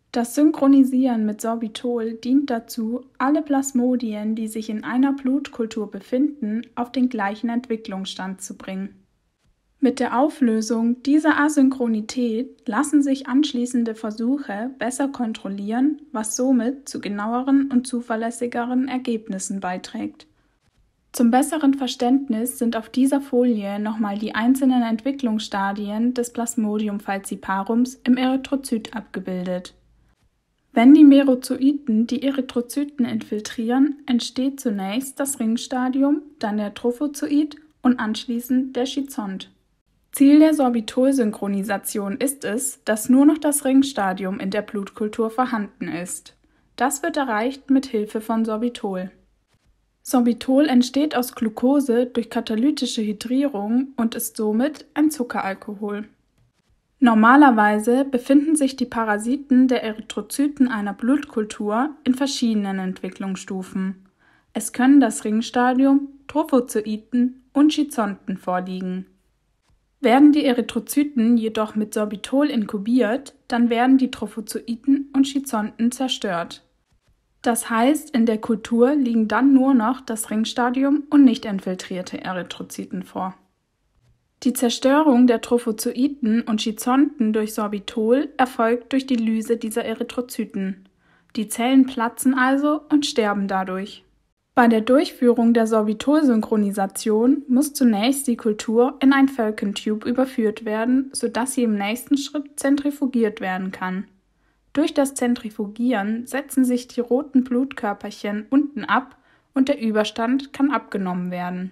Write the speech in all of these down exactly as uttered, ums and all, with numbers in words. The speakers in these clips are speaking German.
Das Synchronisieren mit Sorbitol dient dazu, alle Plasmodien, die sich in einer Blutkultur befinden, auf den gleichen Entwicklungsstand zu bringen. Mit der Auflösung dieser Asynchronität lassen sich anschließende Versuche besser kontrollieren, was somit zu genaueren und zuverlässigeren Ergebnissen beiträgt. Zum besseren Verständnis sind auf dieser Folie nochmal die einzelnen Entwicklungsstadien des Plasmodium falciparums im Erythrozyt abgebildet. Wenn die Merozoiten die Erythrozyten infiltrieren, entsteht zunächst das Ringstadium, dann der Trophozoit und anschließend der Schizont. Ziel der Sorbitol-Synchronisation ist es, dass nur noch das Ringstadium in der Blutkultur vorhanden ist. Das wird erreicht mit Hilfe von Sorbitol. Sorbitol entsteht aus Glucose durch katalytische Hydrierung und ist somit ein Zuckeralkohol. Normalerweise befinden sich die Parasiten der Erythrozyten einer Blutkultur in verschiedenen Entwicklungsstufen. Es können das Ringstadium, Trophozoiten und Schizonten vorliegen. Werden die Erythrozyten jedoch mit Sorbitol inkubiert, dann werden die Trophozoiten und Schizonten zerstört. Das heißt, in der Kultur liegen dann nur noch das Ringstadium und nicht infiltrierte Erythrozyten vor. Die Zerstörung der Trophozoiten und Schizonten durch Sorbitol erfolgt durch die Lyse dieser Erythrozyten. Die Zellen platzen also und sterben dadurch. Bei der Durchführung der Sorbitol-Synchronisation muss zunächst die Kultur in ein Falcon Tube überführt werden, sodass sie im nächsten Schritt zentrifugiert werden kann. Durch das Zentrifugieren setzen sich die roten Blutkörperchen unten ab und der Überstand kann abgenommen werden.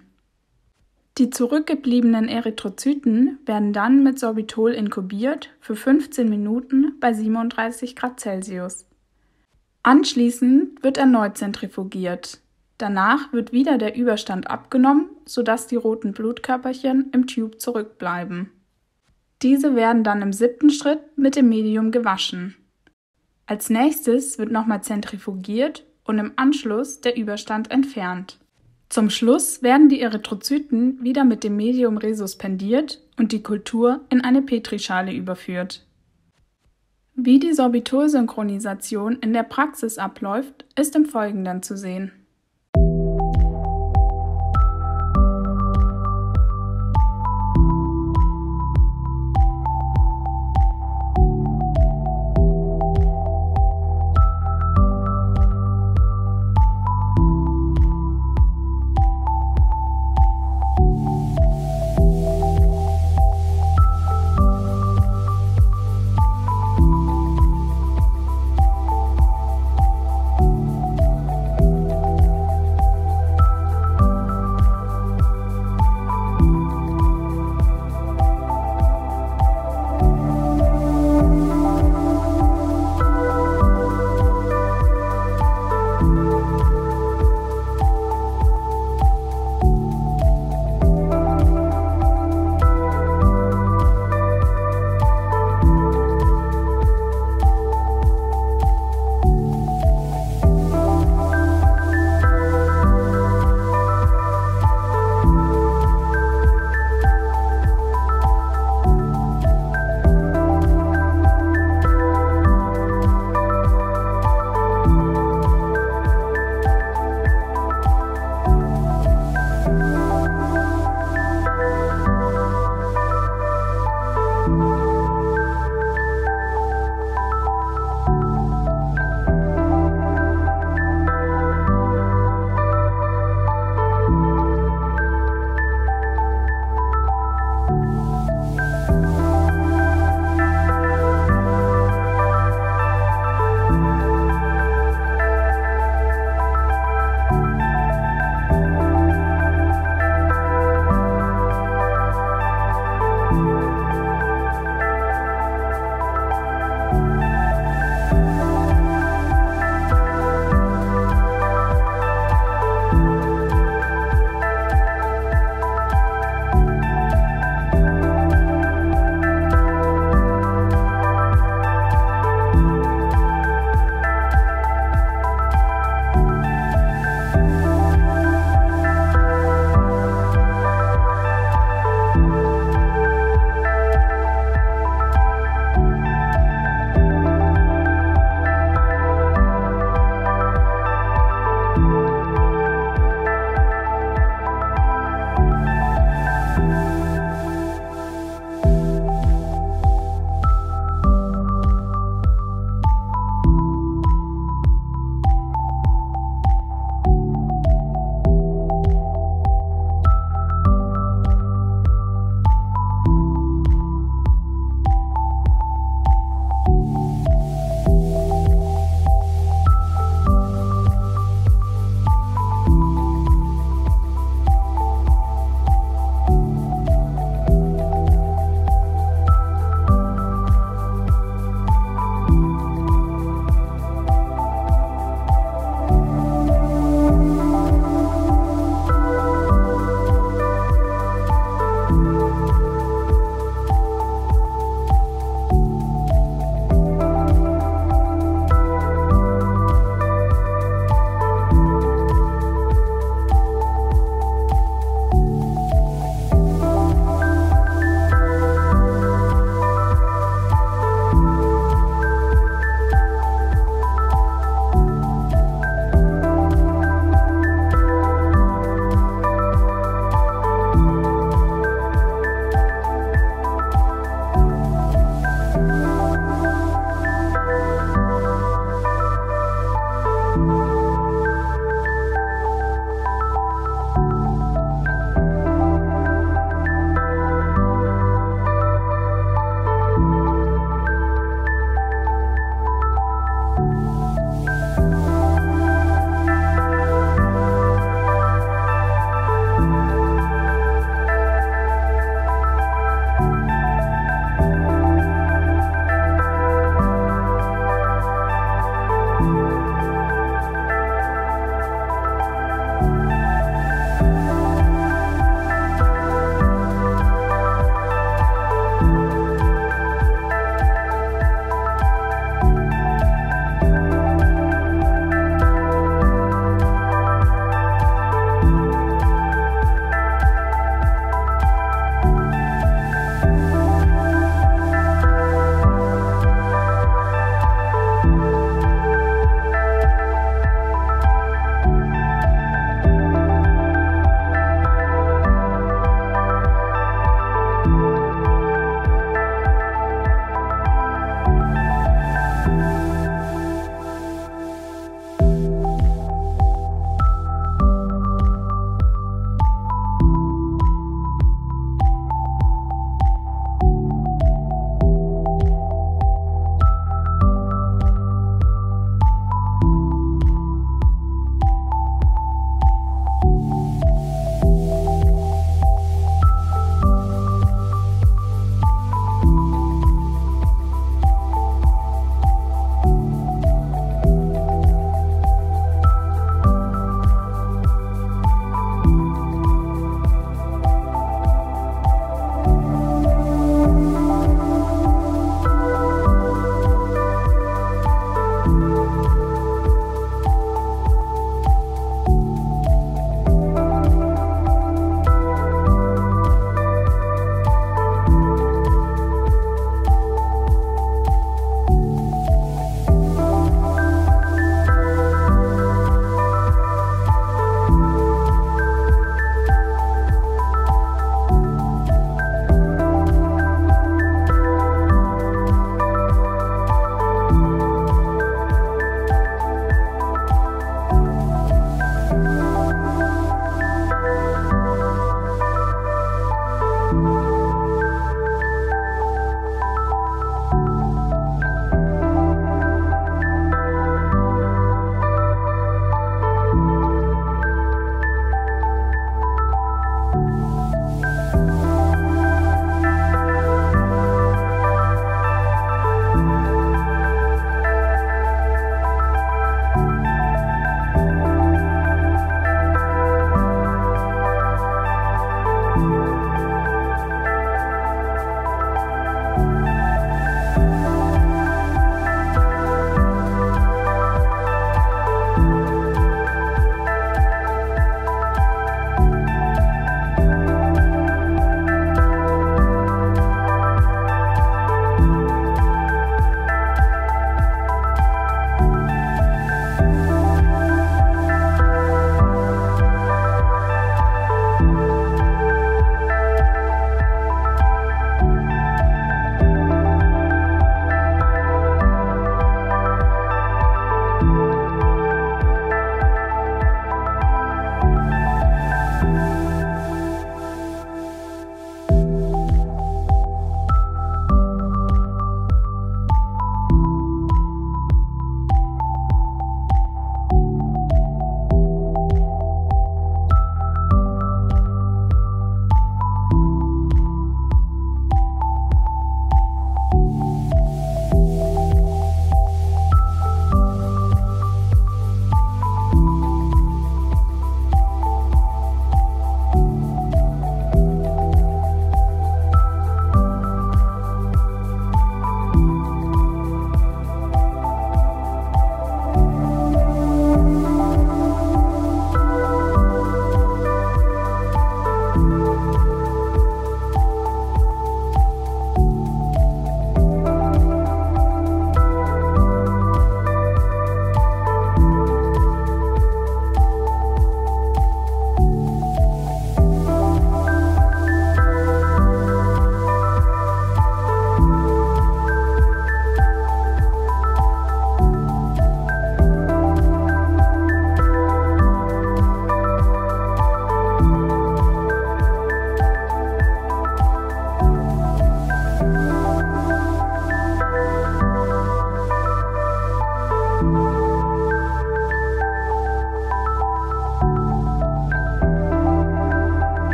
Die zurückgebliebenen Erythrozyten werden dann mit Sorbitol inkubiert für fünfzehn Minuten bei siebenunddreißig Grad Celsius. Anschließend wird erneut zentrifugiert. Danach wird wieder der Überstand abgenommen, sodass die roten Blutkörperchen im Tube zurückbleiben. Diese werden dann im siebten Schritt mit dem Medium gewaschen. Als nächstes wird nochmal zentrifugiert und im Anschluss der Überstand entfernt. Zum Schluss werden die Erythrozyten wieder mit dem Medium resuspendiert und die Kultur in eine Petrischale überführt. Wie die Sorbitol-Synchronisation in der Praxis abläuft, ist im Folgenden zu sehen.